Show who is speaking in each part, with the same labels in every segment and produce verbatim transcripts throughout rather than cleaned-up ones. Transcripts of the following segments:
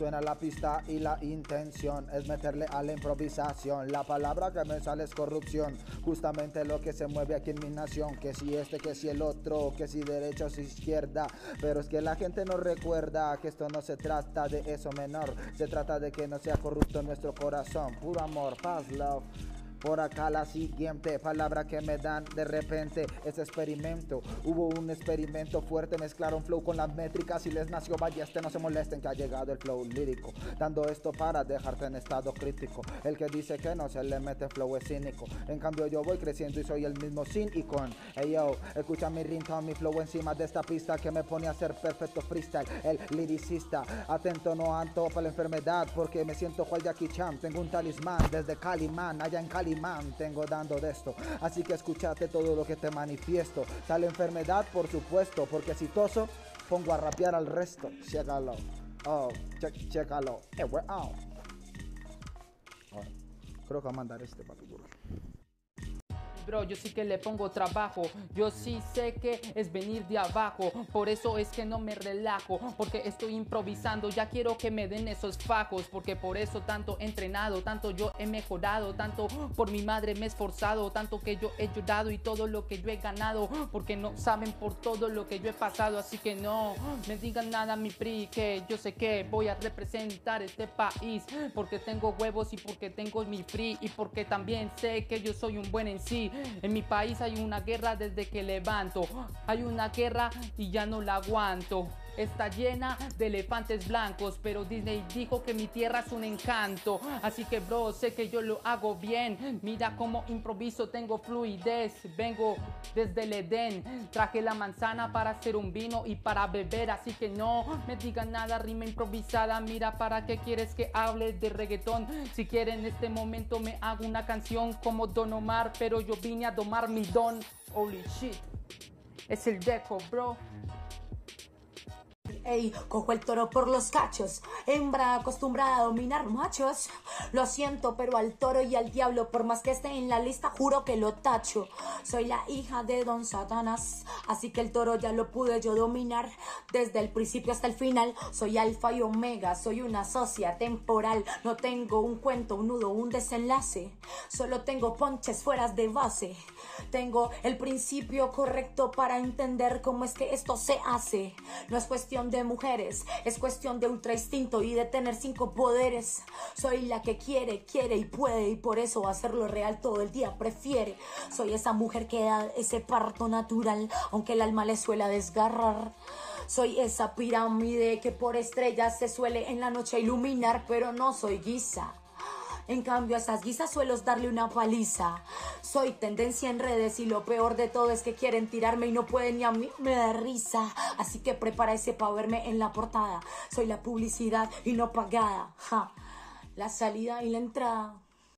Speaker 1: Suena la pista y la intención es meterle a la improvisación. La palabra que me sale es corrupción, justamente lo que se mueve aquí en mi nación. Que si este, que si el otro, que si derecha o si izquierda. Pero es que la gente no recuerda que esto no se trata de eso menor. Se trata de que no sea corrupto nuestro corazón. Puro amor, paz, love. Por acá la siguiente palabra que me dan de repente es experimento. Hubo un experimento fuerte, mezclaron flow con las métricas y les nació balleste. No se molesten que ha llegado el flow lírico, dando esto para dejarte en estado crítico. El que dice que no se le mete flow es cínico. En cambio yo voy creciendo y soy el mismo sin y con. Hey yo, escucha mi ringtone, mi flow encima de esta pista que me pone a hacer perfecto freestyle. El liricista, atento no ando para la enfermedad porque me siento cual Jackie Chan. Tengo un talismán desde Calimán, allá en Cali man, tengo dando de esto, así que escúchate todo lo que te manifiesto. Tal enfermedad, por supuesto, porque si toso, pongo a rapear al resto. Chécalo, oh, che chécalo, eh, we're out. Ahora, creo que va a mandar este papi duro.
Speaker 2: Bro, yo sí que le pongo trabajo, yo sí sé que es venir de abajo, por eso es que no me relajo, porque estoy improvisando, ya quiero que me den esos fajos, porque por eso tanto he entrenado, tanto yo he mejorado, tanto por mi madre me he esforzado, tanto que yo he llorado y todo lo que yo he ganado, porque no saben por todo lo que yo he pasado, así que no me digan nada mi P R I, que yo sé que voy a representar este país, porque tengo huevos y porque tengo mi P R I y porque también sé que yo soy un buen en sí. En mi país hay una guerra desde que levanto, hay una guerra y ya no la aguanto. Está llena de elefantes blancos, pero Disney dijo que mi tierra es un encanto. Así que bro, sé que yo lo hago bien. Mira cómo improviso, tengo fluidez. Vengo desde el Edén, traje la manzana para hacer un vino y para beber. Así que no me digan nada, rima improvisada. Mira, ¿para qué quieres que hable de reggaetón? Si quieren en este momento me hago una canción como Don Omar, pero yo vine a domar mi don. Holy shit, es el Deco, bro.
Speaker 3: Ey, cojo el toro por los cachos, hembra acostumbrada a dominar machos. Lo siento, pero al toro y al diablo, por más que esté en la lista, juro que lo tacho. Soy la hija de Don Satanás, así que el toro ya lo pude yo dominar desde el principio hasta el final. Soy alfa y omega, soy una socia temporal. No tengo un cuento, un nudo, un desenlace. Solo tengo ponches fuera de base. Tengo el principio correcto para entender cómo es que esto se hace. No es cuestión de mujeres, es cuestión de ultra instinto y de tener cinco poderes. Soy la que quiere, quiere y puede, y por eso hacerlo real todo el día prefiere. Soy esa mujer que da ese parto natural, aunque el alma le suela desgarrar. Soy esa pirámide que por estrellas se suele en la noche iluminar, pero no soy guisa. En cambio a esas guisas suelo darle una paliza. Soy tendencia en redes y lo peor de todo es que quieren tirarme y no pueden, y a mí me da risa. Así que prepárese para verme en la portada. Soy la publicidad y no pagada. Ja. La salida y la entrada.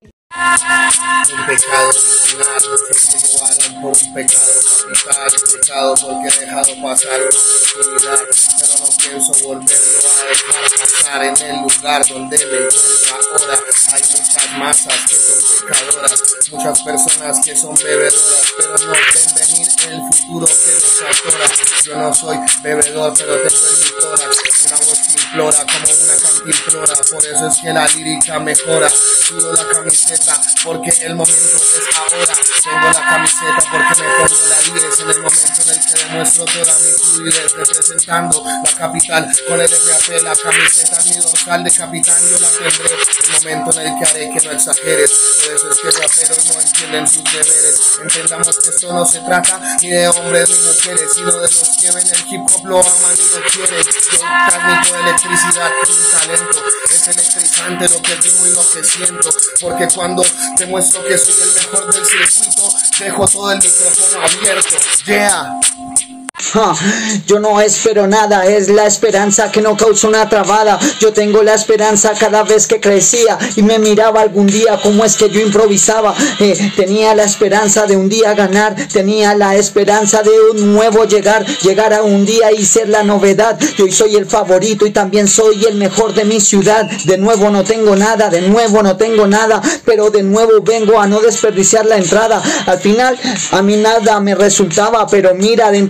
Speaker 4: Un pecado original, que como por un pecado capital, un pecado porque he dejado pasar una oportunidad, pero no pienso volverlo a dejar pasar. En el lugar donde me encuentro ahora hay muchas masas que son pecadoras, muchas personas que son bebedoras, pero no ven venir el futuro que nos atora. Yo no soy bebedor, pero tengo en mi tórax una voz que implora como una cantimplora, por eso es que la lírica mejora. Sudo la camiseta porque el momento es ahora. Tengo la camiseta porque me pongo la diez en el momento en el que demuestro toda mi fluidez, representando la capital con el M A P. La camiseta mi dorsal de capitán yo la tendré, el momento en el que haré que no exageres. Por eso es que raperos no entienden sus deberes. Entendamos que esto no se trata ni de hombres ni mujeres, sino de los que ven el hip hop, lo aman y lo quieren. Yo transmito electricidad con un talento, es electrizante lo que digo y lo que siento, porque cuando te muestro que soy el mejor del circuito, dejo todo el micrófono abierto. Yeah.
Speaker 5: Ah, yo no espero nada, es la esperanza que no causa una trabada. Yo tengo la esperanza cada vez que crecía y me miraba algún día como es que yo improvisaba. eh, Tenía la esperanza de un día ganar, tenía la esperanza de un nuevo llegar, llegar a un día y ser la novedad. Yo soy el favorito y también soy el mejor de mi ciudad. De nuevo no tengo nada, de nuevo no tengo nada, pero de nuevo vengo a no desperdiciar la entrada. Al final a mí nada me resultaba, pero mira, de tanto que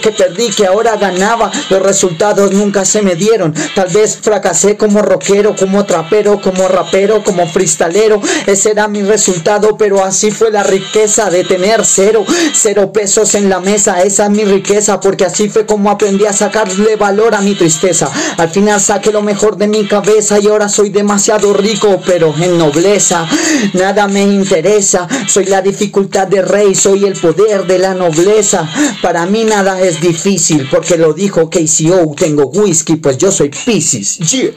Speaker 5: que perdí, que ahora ganaba. Los resultados nunca se me dieron. Tal vez fracasé como rockero, como trapero, como rapero, como freestalero. Ese era mi resultado, pero así fue la riqueza de tener cero, cero pesos en la mesa. Esa es mi riqueza, porque así fue como aprendí a sacarle valor a mi tristeza. Al final saqué lo mejor de mi cabeza y ahora soy demasiado rico, pero en nobleza. Nada me interesa, soy la dificultad de rey, soy el poder de la nobleza. Para mí nada es difícil, porque lo dijo K C O. Tengo whisky, pues yo soy Piscis. Yeah.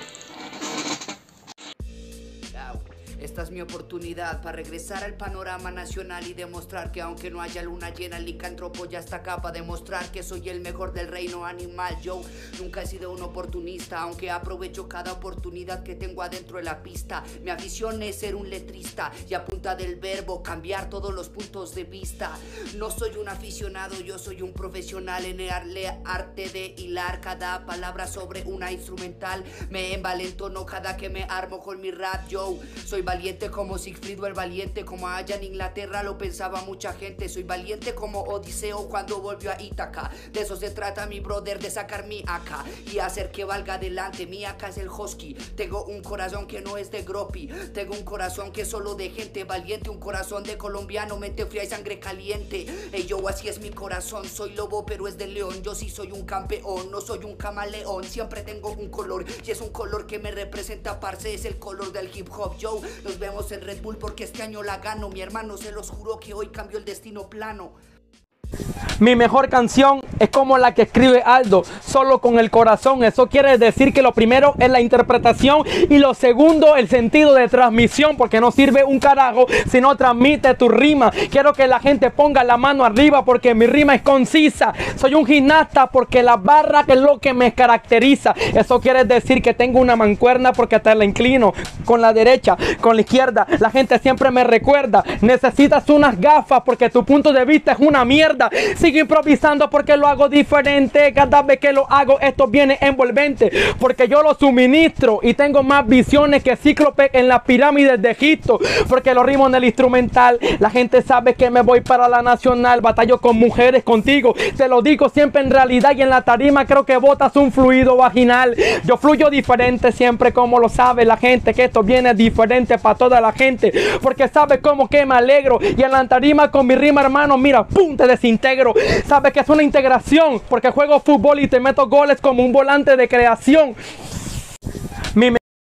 Speaker 6: Esta es mi oportunidad para regresar al panorama nacional y demostrar que aunque no haya luna llena, el licántropo ya está acá para demostrar que soy el mejor del reino animal. Yo nunca he sido un oportunista, aunque aprovecho cada oportunidad que tengo adentro de la pista. Mi afición es ser un letrista y a punta del verbo cambiar todos los puntos de vista. No soy un aficionado, yo soy un profesional en el arte de hilar cada palabra sobre una instrumental. Me envalentono cada que me armo con mi rap. Yo soy valiente como Sigfrido el valiente, como allá en Inglaterra lo pensaba mucha gente. Soy valiente como Odiseo cuando volvió a Ítaca. De eso se trata, mi brother, de sacar mi A K y hacer que valga adelante. Mi A K es el husky. Tengo un corazón que no es de gropi. Tengo un corazón que es solo de gente valiente. Un corazón de colombiano, mente fría y sangre caliente. Ey, yo, así es mi corazón. Soy lobo pero es de león. Yo sí soy un campeón, no soy un camaleón. Siempre tengo un color y es un color que me representa, parce. Es el color del hip hop. Yo, nos vemos en Red Bull porque este año la gano. Mi hermano, se los juro que hoy cambió el destino plano.
Speaker 7: Mi mejor canción es como la que escribe Aldo, solo con el corazón. Eso quiere decir que lo primero es la interpretación y lo segundo el sentido de transmisión, porque no sirve un carajo si no transmite tu rima. Quiero que la gente ponga la mano arriba porque mi rima es concisa. Soy un gimnasta porque la barra es lo que me caracteriza. Eso quiere decir que tengo una mancuerna porque te la inclino con la derecha, con la izquierda. La gente siempre me recuerda, necesitas unas gafas porque tu punto de vista es una mierda. Sigo improvisando porque lo hago diferente. Cada vez que lo hago esto viene envolvente, porque yo lo suministro y tengo más visiones que Cíclope en las pirámides de Egipto, porque lo rimo en el instrumental. La gente sabe que me voy para la nacional. Batallo con mujeres, contigo te lo digo siempre en realidad, y en la tarima creo que botas un fluido vaginal. Yo fluyo diferente siempre, como lo sabe la gente, que esto viene diferente para toda la gente, porque sabe cómo que me alegro. Y en la tarima con mi rima, hermano, mira, pum, te desintegro. Sabes que es una integración, porque juego fútbol y te meto goles como un volante de creación. Mi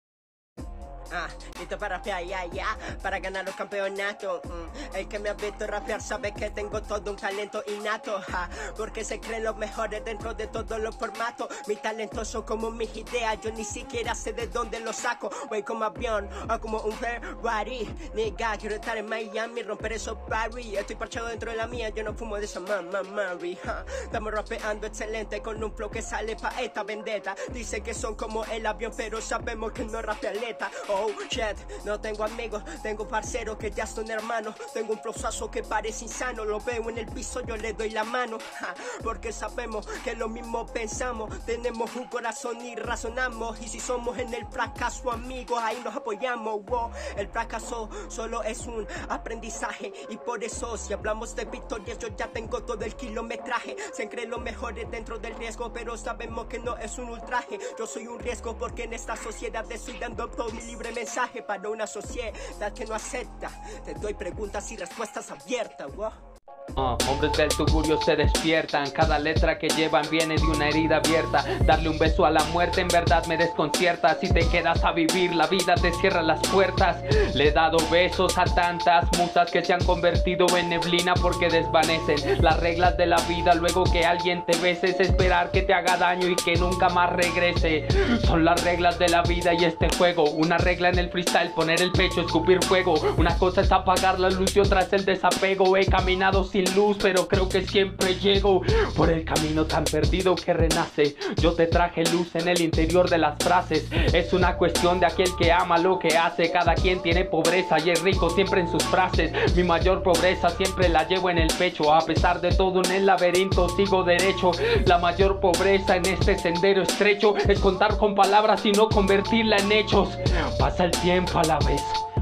Speaker 8: Ah, listo para rapear, ya, ya, para ganar los campeonatos. Mm. El que me ha visto rapear sabe que tengo todo un talento innato, ja, porque se creen los mejores dentro de todos los formatos. Mi talento son como mis ideas, yo ni siquiera sé de dónde los saco. Voy como avión o como un Ferrari. Nigga, quiero estar en Miami, romper esos party. Estoy parchado dentro de la mía, yo no fumo de esa mamá Mary, ja. Estamos rapeando excelente con un flow que sale pa' esta vendetta. Dice que son como el avión, pero sabemos que no es rapealeta. Oh shit, no tengo amigos, tengo parceros que ya son hermanos. Tengo un flozazo que parece insano, lo veo en el piso, yo le doy la mano, ja, porque sabemos que lo mismo pensamos. Tenemos un corazón y razonamos, y si somos en el fracaso amigos, ahí nos apoyamos. Wow. El fracaso solo es un aprendizaje, y por eso si hablamos de victorias yo ya tengo todo el kilometraje. Se creen los mejores dentro del riesgo, pero sabemos que no es un ultraje. Yo soy un riesgo porque en esta sociedad estoy dando todo mi libre mensaje para una sociedad que no acepta. Te doy preguntas y respuestas abiertas. Wow.
Speaker 2: Uh, hombres del tugurio se despiertan, cada letra que llevan viene de una herida abierta. Darle un beso a la muerte en verdad me desconcierta. Si te quedas a vivir, la vida te cierra las puertas. Le he dado besos a tantas musas que se han convertido en neblina porque desvanecen las reglas de la vida. Luego que alguien te bese es esperar que te haga daño y que nunca más regrese. Son las reglas de la vida y este juego. Una regla en el freestyle, poner el pecho, escupir fuego. Una cosa es apagar la luz y otra es el desapego. He caminado sin luz, pero creo que siempre llego por el camino tan perdido que renace. Yo te traje luz en el interior de las frases. Es una cuestión de aquel que ama lo que hace. Cada quien tiene pobreza y es rico siempre en sus frases. Mi mayor pobreza siempre la llevo en el pecho. A pesar de todo en el laberinto sigo derecho. La mayor pobreza en este sendero estrecho es contar con palabras y no convertirla en hechos. Pasa el tiempo a la vez,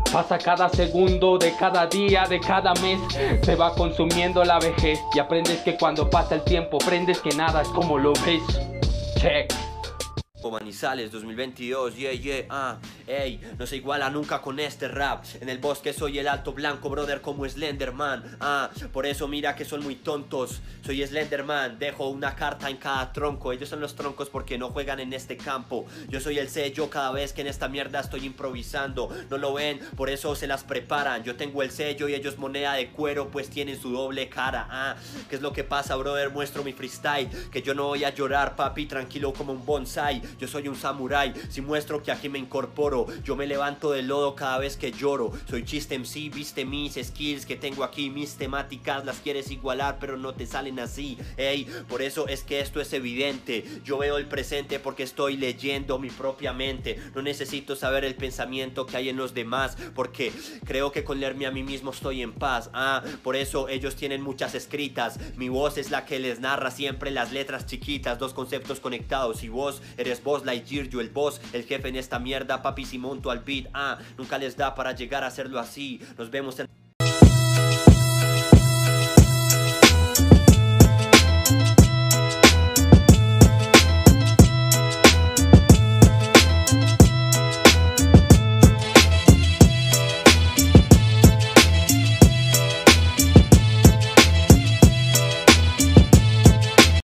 Speaker 7: Pasa cada segundo de cada día, de cada mes, se va consumiendo la vejez. Y aprendes que cuando pasa el tiempo, aprendes que nada es como lo ves. Check.
Speaker 9: Manizales dos mil veintidós, yeah, yeah, ah, ey, no se iguala nunca con este rap. En el bosque soy el alto blanco, brother, como Slenderman, ah, por eso mira que son muy tontos. Soy Slenderman, dejo una carta en cada tronco. Ellos son los troncos porque no juegan en este campo. Yo soy el sello cada vez que en esta mierda estoy improvisando. No lo ven, por eso se las preparan. Yo tengo el sello y ellos moneda de cuero, pues tienen su doble cara, ah. ¿Qué es lo que pasa, brother? Muestro mi freestyle, que yo no voy a llorar, papi, tranquilo como un bonsai. Yo soy un samurái, si muestro que aquí me incorporo. Yo me levanto del lodo cada vez que lloro. Soy chiste M C, viste mis skills que tengo aquí. Mis temáticas las quieres igualar, pero no te salen así. Ey, por eso es que esto es evidente. Yo veo el presente porque estoy leyendo mi propia mente. No necesito saber el pensamiento que hay en los demás, porque creo que con leerme a mí mismo estoy en paz. Ah, por eso ellos tienen muchas escritas. Mi voz es la que les narra siempre las letras chiquitas. Dos conceptos conectados y vos eres vos, Lightyear, yo el boss, el jefe en esta mierda, papi, si monto al beat, ah, nunca les da para llegar a hacerlo así. Nos vemos en...